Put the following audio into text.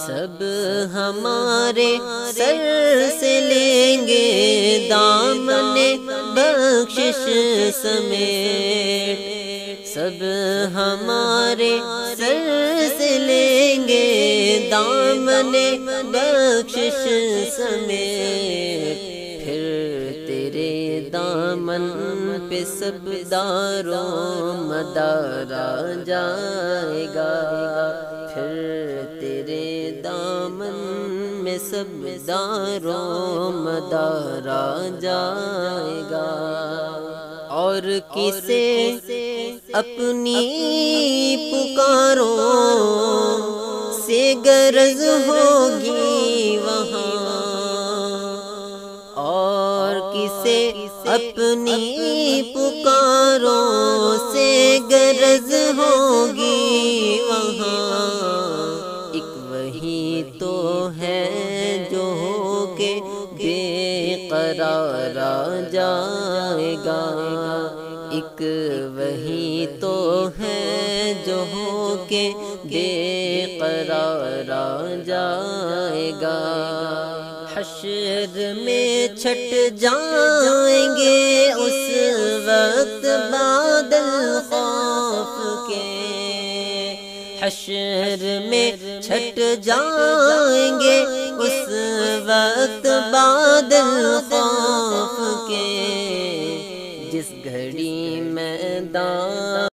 سب ہمارے سر سے لیں گے دامن بخشش سمیٹ، سب ہمارے سر سے لیں گے دامن بخشش سمیٹ، پھر تیرے دامن پہ سب داروں مدار آ جائے گا، پھر تیرے دامن میں سب داروں مدار آ جائے گا۔ اور کسے اپنی پکاروں سے غرض ہوگی وہاں، اور کسے اپنی پکاروں سے غرض ہوگی وہاں، ایک وہی تو ہے جو ہو کے بے قرار آ جائے گا، ایک وہی تو ہے جو ہو کے بے قرار آ جائے گا۔ حشر میں چھٹ جائیں گے اس وقت بادل خوف کے، حشر میں چھٹ جائیں گے اس وقت بادل خوف کے، جس گھڑی میدان